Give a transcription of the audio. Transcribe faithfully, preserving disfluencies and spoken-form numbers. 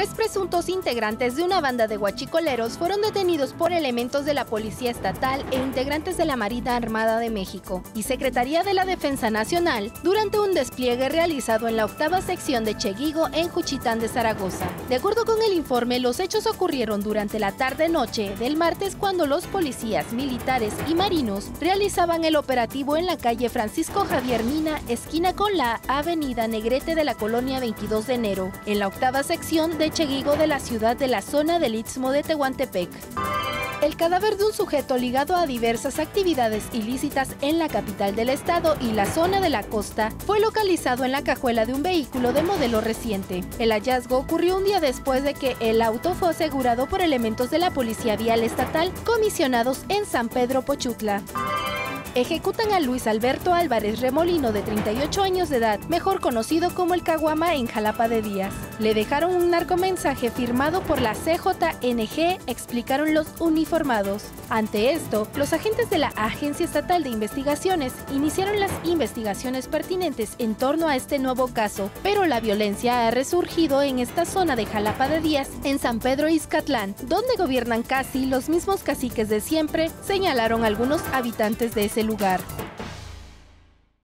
Tres presuntos integrantes de una banda de huachicoleros fueron detenidos por elementos de la Policía Estatal e integrantes de la Marina Armada de México y Secretaría de la Defensa Nacional durante un despliegue realizado en la octava sección de Cheguigo en Juchitán de Zaragoza. De acuerdo con el informe, los hechos ocurrieron durante la tarde-noche del martes cuando los policías, militares y marinos realizaban el operativo en la calle Francisco Javier Mina, esquina con la avenida Negrete de la colonia veintidós de enero, en la octava sección de Cheguigo de la ciudad de la zona del Istmo de Tehuantepec. El cadáver de un sujeto ligado a diversas actividades ilícitas en la capital del estado y la zona de la costa fue localizado en la cajuela de un vehículo de modelo reciente. El hallazgo ocurrió un día después de que el auto fue asegurado por elementos de la Policía Vial Estatal comisionados en San Pedro Pochutla. Ejecutan a Luis Alberto Álvarez Remolino, de treinta y ocho años de edad, mejor conocido como el Caguama, en Jalapa de Díaz. Le dejaron un narcomensaje firmado por la C J N G, explicaron los uniformados. Ante esto, los agentes de la Agencia Estatal de Investigaciones iniciaron las investigaciones pertinentes en torno a este nuevo caso, pero la violencia ha resurgido en esta zona de Jalapa de Díaz, en San Pedro Ixcatlán, donde gobiernan casi los mismos caciques de siempre, señalaron algunos habitantes de ese lugar.